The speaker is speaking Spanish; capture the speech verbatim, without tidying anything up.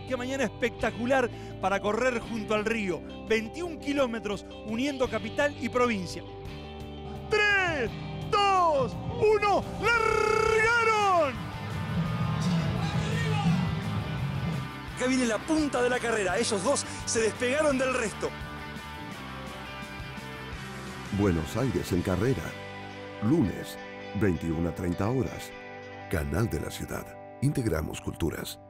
qué mañana espectacular para correr junto al río. veintiún kilómetros uniendo capital y provincia. tres, dos, uno, ¡largaron! Acá viene la punta de la carrera. Ellos dos se despegaron del resto. Buenos Aires en carrera. Lunes, veintiuna a treinta horas. Canal de la Ciudad. Integramos culturas.